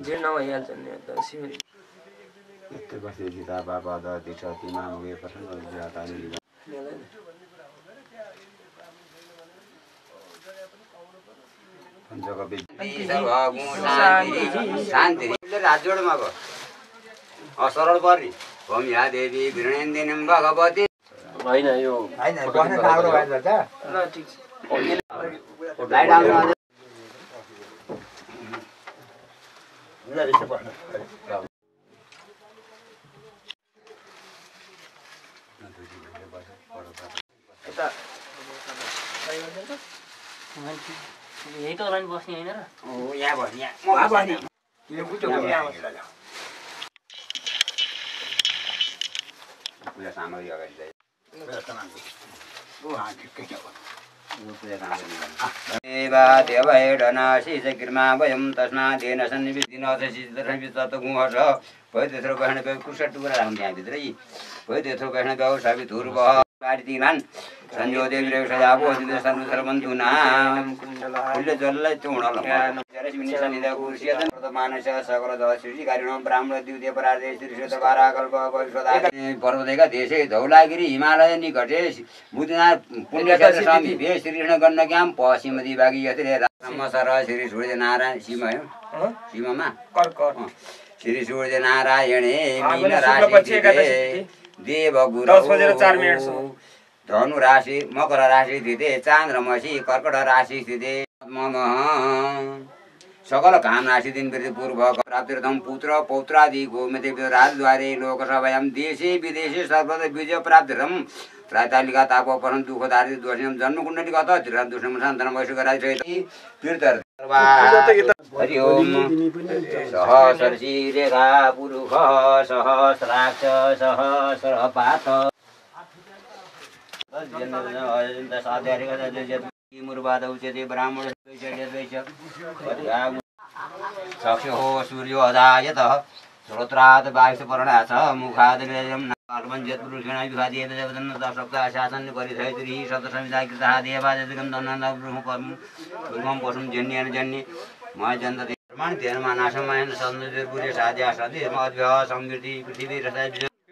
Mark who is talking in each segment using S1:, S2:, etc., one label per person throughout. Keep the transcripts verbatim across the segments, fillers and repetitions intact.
S1: जे नभइहाल्छ नि त सिमेन्ट
S2: यस्तै बस्यो जिता बाबा द दिशा तिमा मुगे प्रश्न जिता ताली पञ्चको शान्ति राजोडमा भयो असरल पर्ने भूमिया देवी गृहन्दिनीं भगवती
S1: होइन यो
S3: हैन बस्न राम्रो भएन त
S1: ल ठीक छ
S2: लाइट आउँछ
S3: ल यसो बस्न
S1: यता
S4: यही त होला नि बस्ने होइन र
S2: ओ यहाँ भयो यहाँ
S3: म बस्ने यो कुचो
S2: पूजा सामग्री अगाडि ल्याइ
S3: ओ हा ठिकै छ
S2: पूजा सामग्री देवा देवहेडनाशी चक्रमा वयं तस्मादेन सन्निविदिनोदशितरवितत गुहस भयो तेस्रो बहन भयो कुर्सा टुक्रा राख्नु त्यहाँभित्रै भयो तेस्रो बहन भयो साबि धुर्व पारिदिनान् संयोदे विरेव सजाबो दिदे सर्व सर्वन्तुना कुल्ले जललाई चोणल जरसिनि सनिदा कुर्सियत मानस सकल दशि कारिणो ब्राह्मण द्वितीय परार्धे श्री श्वेत बाराकल्प भविष्यदा पर्वतका देशे धौलागिरी हिमालय निकटे बुद्धनाथ पुण्यक्षेत्र समीपे श्रीकृष्ण गण्डक्याम पश्चिम दिभागी यतिरे रामसर श्री सूर्य नारायण सीमा हो सीमामा
S1: कर कर
S2: श्री सूर्य नारायणे मीन राशि देव गुरु
S1: दस बजेर चार मिनट
S2: धनु राशि मकर राशि स्थिते चान्द्रमसी कर्कट राशि स्थिते मम सकल काम राशि दिन पूर्व प्राप्तिर्थम पुत्र पौत्रादि गोमते राजद्वारे लोकसभायां देशे विदेशे सर्वत्र विजय प्राप्तिर्थम त्रातालिका ताप परम दुःख दारिद्र्य दोषम जन्म कुण्डली गत त्रिराम दुष्म सन्तान वैश्विक राजसहित तीर्थ हरि ओम सहस्रशी रेखा पुरुष सहस्राक्ष सहस्रपात मुर्बाद उच्यते ब्राह्मण चक्षुः सूर्योदयतः श्रोत्रात् वायुपर्णात् मुखादं नागमञ्जत्पुरुषेण विभादेव देवदन्नसप्ता शासन् परिधयति शतसंविधाकृतः देवादिगं दन्नन्दब्रह्मपर्म पशुं जन्येन जन्ये मयजन्तते प्रमाणतेन मानाशमयन सन्दर्पुरे साध्या सदे मध्य संगीति पृथ्वी रसाय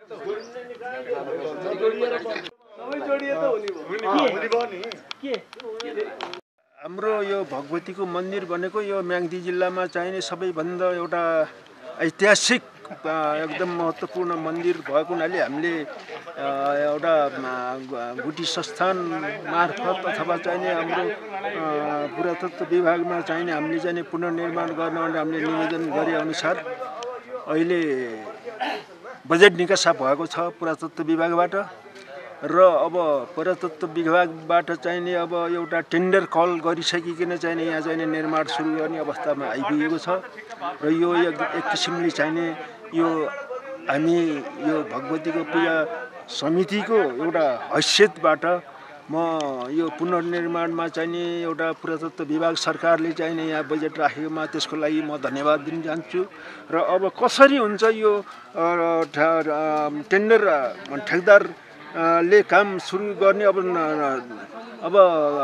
S5: हाम्रो यो भगवतीको मन्दिर भनेको यो म्याग्दी जिल्लामा चाहिने सबैभन्दा एउटा ऐतिहासिक एकदम महत्त्वपूर्ण मन्दिर भएको हुनाले हामीले एउटा गुटी संस्थान मार्फत अथवा चाहिने हाम्रो पुरातत्व विभागमा चाहिने हामीले चाहिने पुनर्निर्माण गर्न हामीले निवेदन गरे अनुसार अहिले बजेट निकासा भएको छ पुरातत्व विभागबाट र अब पुरातत्व विभागबाट चाहिने अब एउटा टेन्डर कल गरिसकिकन चाहिने यहाँ चाहिने निर्माण सुरु गर्ने अवस्थामा आइपुगेको छ र यो एक किसिमले चाहिने यो हामी यो भगवतीको पूजा समितिको एउटा हैसियतबाट म यो पुनर्निर्माणमा चाहिने एउटा पुरातत्व विभाग सरकारले चाहिने यहाँ बजेट राखेकोमा त्यसको लागि म धन्यवाद दिन चाहन्छु र अब कसरी हुन्छ यो टेन्डर ठेकदार ले काम सुरु गर्ने अब अब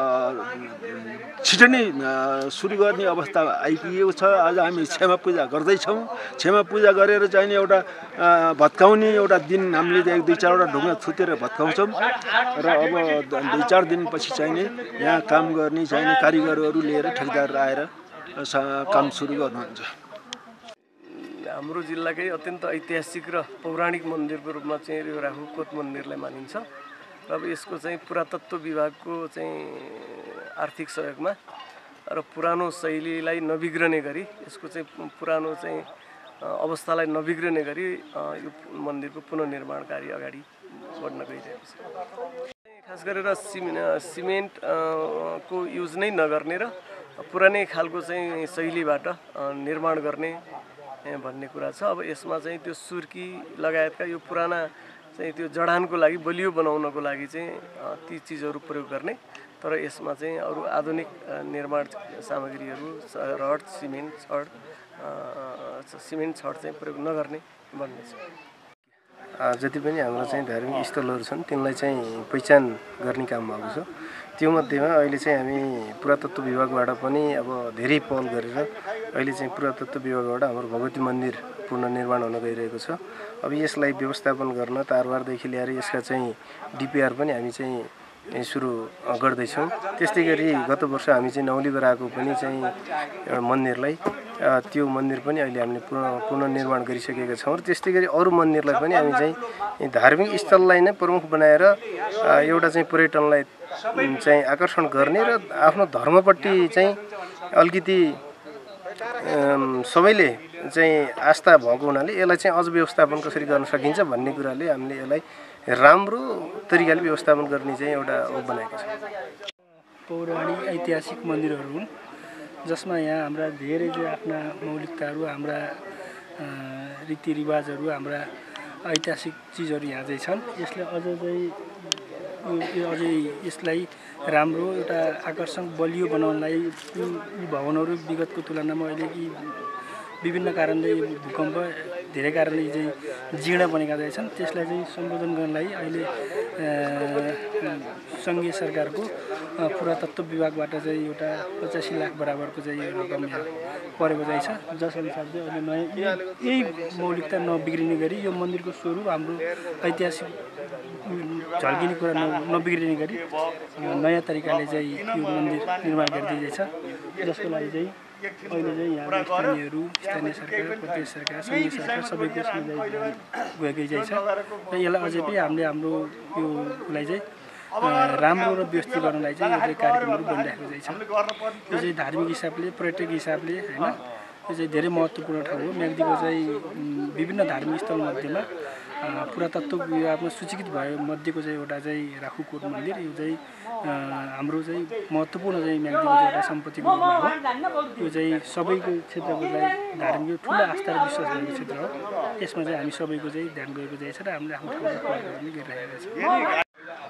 S5: छिटो नै सुरु गर्ने अवस्था आइपुगेको छ। आज हामी क्षमा पूजा गर्दैछौँ। क्षमा पूजा गरेर चाहिने एउटा भत्काउने एउटा दिन हामीले एक दुई चारवटा ढुङ्गा थुतेर भत्काउँछौँ र अब दुई चार दिनपछि चाहिने यहाँ काम गर्ने चाहिने कारिगरहरू लिएर ठेकदार आएर काम सुरु गर्नुहुन्छ।
S6: हाम्रो जिल्लाकै अत्यन्त ऐतिहासिक र पौराणिक मन्दिरको रूपमा चाहिँ यो राहुकोट मन्दिरलाई मानिन्छ र अब यसको चाहिँ पुरातत्व विभागको चाहिँ आर्थिक सहयोगमा र पुरानो शैलीलाई नबिग्रने गरी यसको चाहिँ पुरानो चाहिँ अवस्थालाई नबिग्रने गरी यो मन्दिरको पुनर्निर्माण कार्य अगाडि बढ्न गइरहेको छ। खास गरेर सिमेन्ट को युज नै नगर्ने र पुरानै खालको चाहिँ शैलीबाट निर्माण गर्ने भन्ने कुरा छ। अब यसमा चाहिँ त्यो सुर्की लगायतका यो पुराना चाहिँ त्यो जडानको लागि बलियो बनाउनको लागि चाहिँ ती चिजहरू प्रयोग गर्ने, तर यसमा चाहिँ अरू आधुनिक निर्माण सामग्रीहरू रड सिमेन्ट छड सिमेन्ट छड चाहिँ प्रयोग नगर्ने भन्ने छ। जति पनि हाम्रो चाहिँ धार्मिक स्थलहरू छन् तिनलाई चाहिँ पहिचान गर्ने काम भएको छ। त्यो मध्येमा अहिले चाहिँ हामी पुरातत्व विभागबाट पनि अब धेरै पहल गरेर अहिले चाहिँ पुरातत्व विभागबाट हाम्रो भगवती मन्दिर पुनर्निर्माण हुन गइरहेको छ। अब यसलाई व्यवस्थापन गर्न तारबारदेखि लिएर यसका चाहिँ डिपिआर पनि हामी चाहिँ सुरु गर्दैछौँ। त्यस्तै गरी गत वर्ष हामी चाहिँ नौलीबराको पनि चाहिँ एउटा मन्दिरलाई त्यो मन्दिर पनि अहिले हामीले पुनः पुनर्निर्माण गरिसकेका छौँ र त्यस्तै गरी अरू मन्दिरलाई पनि हामी चाहिँ धार्मिक स्थललाई नै प्रमुख बनाएर एउटा चाहिँ पर्यटनलाई चाहिँ आकर्षण गर्ने र आफ्नो धर्मपट्टि चाहिँ अलिकति सबैले चाहिँ आस्था भएको हुनाले यसलाई चाहिँ अझ व्यवस्थापन कसरी गर्न सकिन्छ भन्ने कुराले हामीले यसलाई राम्रो तरिकाले व्यवस्थापन गर्ने चाहिँ एउटा हो बनाएको छ।
S7: पौराणिक ऐतिहासिक मन्दिरहरू हुन् जसमा यहाँ हाम्रा धेरै चाहिँ आफ्ना मौलिकताहरू, हाम्रा रीतिरिवाजहरू, हाम्रा ऐतिहासिक चिजहरू यहाँ चाहिँ छन्। यसले अझ चाहिँ अझै यसलाई राम्रो एउटा आकर्षक बलियो बनाउनलाई यी भवनहरू विगतको तुलनामा अहिले कि विभिन्न कारणले भूकम्प धेरै कारणले चाहिँ जीर्ण बनेका छन्। त्यसलाई चाहिँ सम्बोधन गर्नलाई अहिले सङ्घीय सरकारको पुरातत्व विभागबाट चाहिँ एउटा पचासी लाख बराबरको चाहिँ रकम यहाँ परेको चाहिँ छ। जसअनुसार चाहिँ अहिले नयाँ यही मौलिकता नबिग्रिने गरी यो मन्दिरको स्वरूप हाम्रो ऐतिहासिक झल्किने कुरा नबिग्रिने गरी नयाँ तरिकाले चाहिँ यो मन्दिर निर्माण गरिदिँदैछ। जसको लागि चाहिँ अहिले चाहिँ यहाँ स्थानीयहरू, स्थानीय सरकार, प्रदेश सरकार, सङ्घीय सरकार सबैको सुझाव गएकै चाहिँ छ र यसलाई अझै पनि हामीले हाम्रो योलाई चाहिँ राम्रो र व्यवस्थित गर्नलाई चाहिँ यो चाहिँ कार्यक्रमहरू बनिरहेको चाहिँ छ। यो चाहिँ धार्मिक हिसाबले, पर्यटक हिसाबले होइन यो चाहिँ धेरै महत्त्वपूर्ण ठाउँ हो। म्याग्दीको चाहिँ विभिन्न धार्मिक स्थलमध्येमा पुरातत्व विभागमा सूचीकृत भए मध्येको चाहिँ एउटा चाहिँ राखुकोट मन्दिर यो चाहिँ हाम्रो चाहिँ महत्त्वपूर्ण चाहिँ म्याग्दीको चाहिँ एउटा सम्पत्तिको रूपमा हो। यो चाहिँ सबैको क्षेत्रको चाहिँ धार्मिक ठुलो आस्था र विश्वास भएको क्षेत्र हो। यसमा चाहिँ हामी सबैको चाहिँ ध्यान गएको चाहिँ छ र हामीले आफ्नो ठाउँमा प्रयोग पनि गरिरहेका छौँ।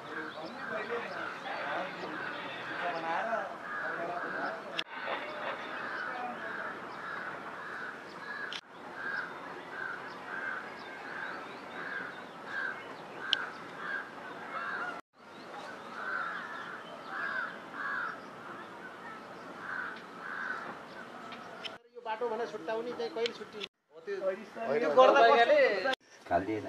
S3: बाटो भने छुट्टाउने चाहिँ कहिले छुट्टी
S2: खालिदिएन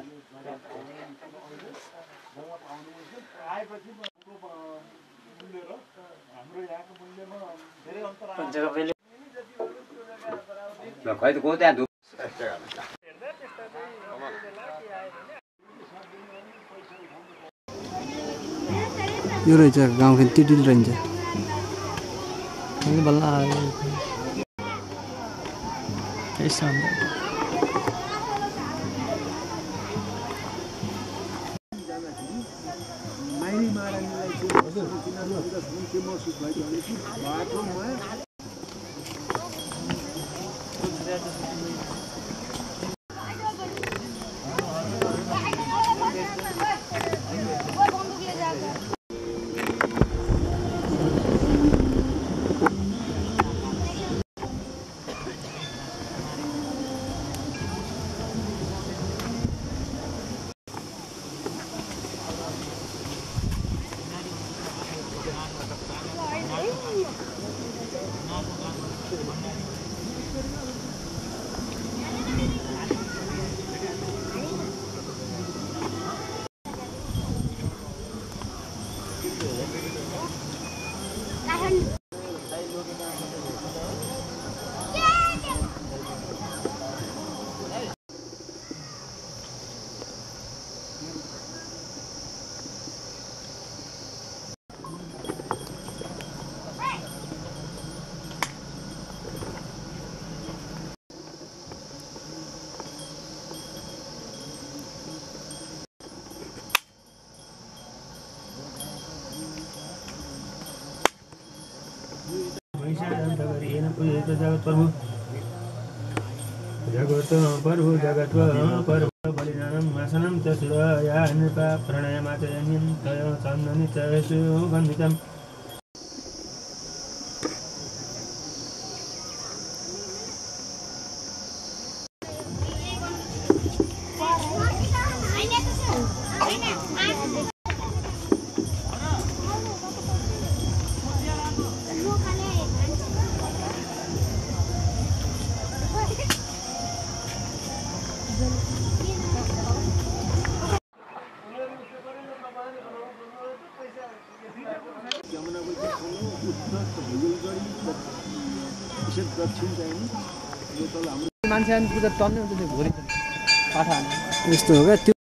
S2: खै त को त्यहाँ धुप
S8: यो रहेछ गाउँको टिटिल रहन्छ बल्ल ऐसा जगत प्रभु जगत प्रभु जगत प्रभु बलिदानं वासनं च सुराया नृपा प्रणयमाचयन्यं तय चन्दनि च सुगन्धितम्
S9: I
S5: दक्षिण दक्षिण चाहिने यो तल हाम्रो
S9: मान्छे पूजा टन्नै हुन्छ त्यो भोलि पाठा
S7: यस्तो हो क्या त्यो